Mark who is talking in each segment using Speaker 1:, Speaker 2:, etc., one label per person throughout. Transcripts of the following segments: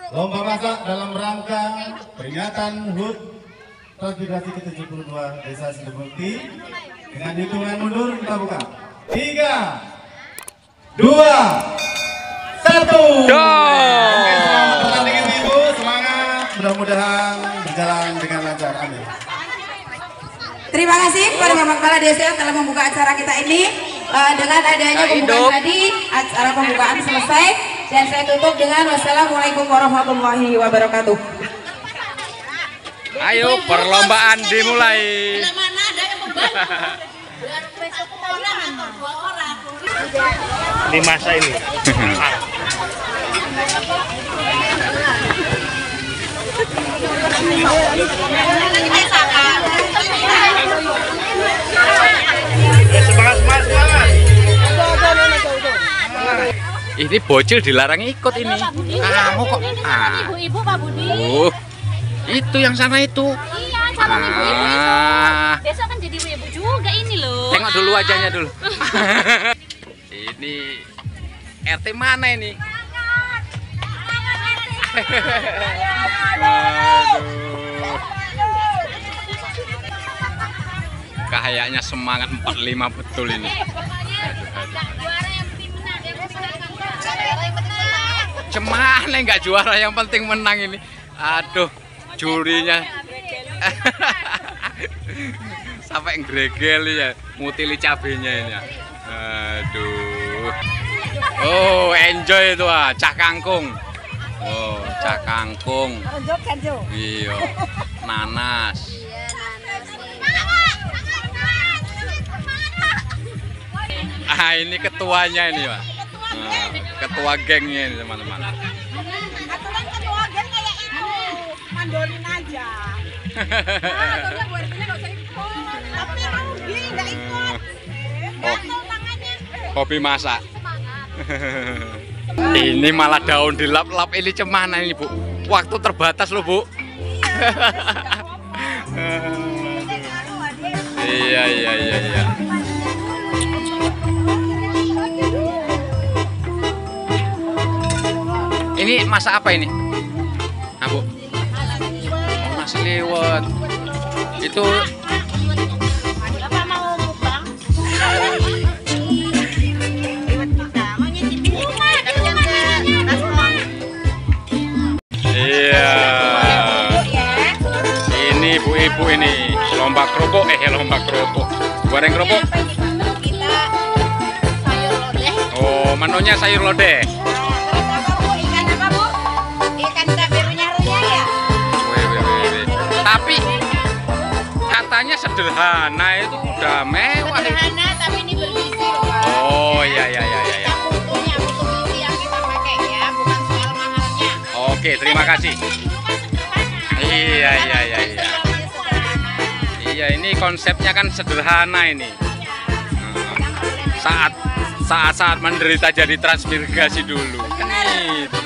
Speaker 1: Lomba masak dalam rangka peringatan HUT Transmigrasi ke-72 Desa Sidemukti. Dengan hitungan mundur kita buka. 3, 2, 1. Oke, selamat pertandingan Ibu, semangat. Mudah-mudahan berjalan dengan lancar. Amin.
Speaker 2: Terima kasih kepada Bapak Kepala Desa yang telah membuka acara kita ini. Dengan adanya pembukaan tadi, acara pembukaan selesai dan saya tutup dengan wassalamualaikum warahmatullahi wabarakatuh.
Speaker 3: Ayo perlombaan dimulai.
Speaker 4: Di masa ini. Semangat.
Speaker 3: Ini bocil dilarang ikut ini. Kamu kok?
Speaker 5: Ibu-ibu Pak Budi.
Speaker 3: Itu yang sana itu.
Speaker 5: Iya, calon ibu-ibu itu. Besok kan jadi ibu-ibu juga ini loh.
Speaker 3: Tengok dulu wajahnya dulu. Ini RT mana ini? Kayaknya semangat 45 betul ini. Cemana nggak juara, yang penting menang ini. Aduh, jurinya sampai ngregel ya, mutili cabenya ini ya. Aduh. Oh, enjoy itu cah kangkung. Oh, cah kangkung. Iya. Nanas. Ah, ini ketuanya ini, Pak. Nah, ketua gengnya ini, teman-teman.
Speaker 2: Aturan ketua geng kayak itu, mandolin aja. Tapi rugi nggak ikut.
Speaker 3: Hobi masak. Ini malah daun dilap-lap, ini cemana ini, Bu? Waktu terbatas loh, Bu. Iya. Ini masak apa ini? Nah, Bu? Oh, nasi liwet. Itu
Speaker 5: Bapak mau mukbang?
Speaker 3: iya. Ini ibu-ibu ini lomba kerupuk, goreng kerupuk.
Speaker 5: Kita sayur lodeh.
Speaker 3: Oh, menunya sayur lodeh.
Speaker 2: Ikan apa Bu? Ikan taberunya ya?
Speaker 3: Wih. Tapi katanya sederhana, itu udah mewah.
Speaker 5: Sederhana tapi ini bergizi loh Pak.
Speaker 3: Oh, iya.
Speaker 5: Putu gizi yang kita pakai ya, bukan soal mahalnya.
Speaker 3: Oke, terima kasih. Iya. Iya, ini konsepnya kan sederhana ini. Saat menderita jadi transmigrasi dulu. Gitu.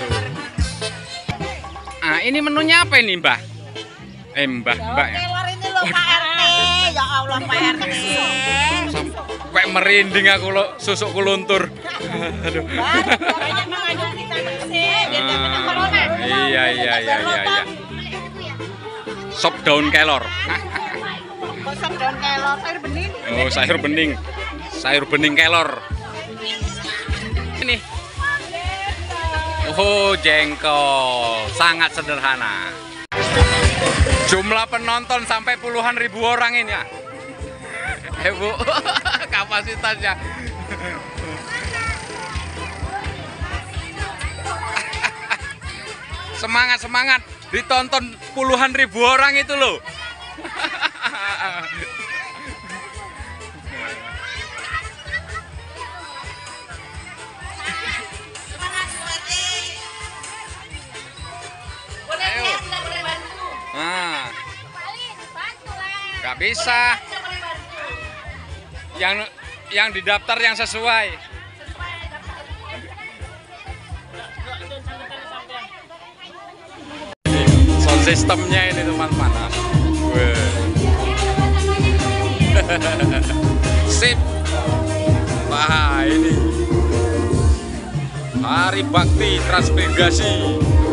Speaker 3: Nah, ini menunya apa ini, Mbah? Mbah ya.
Speaker 2: Kelor ini loh Pak RT. Ya Allah Pak RT.
Speaker 3: Sampai merinding aku lo, susukku luntur. Aduh.
Speaker 2: Banyak mengandung vitamin C biar tidak kena corona.
Speaker 3: Iya. Sop daun kelor.
Speaker 2: Sop daun kelor, sayur bening.
Speaker 3: Oh, sayur bening kelor. Ini. Oh, jengkol, sangat sederhana. Jumlah penonton sampai puluhan ribu orang ini ya. Bu, kapasitasnya. Semangat, ditonton puluhan ribu orang itu loh. Ayo. Nah, nggak bisa. Yang didaftar yang sesuai. Sound sistemnya ini teman-teman. Sip. Wah, ini hari bakti transmigrasi